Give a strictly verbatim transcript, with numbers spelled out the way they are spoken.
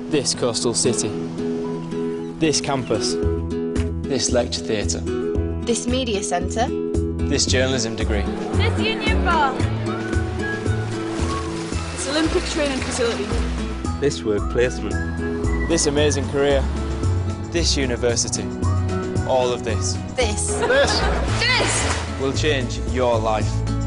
This coastal city. This campus. This lecture theatre. This media centre. This journalism degree. This union bar. This Olympic training facility. This work placement. This amazing career. This university. All of this. This. This. This! Will change your life.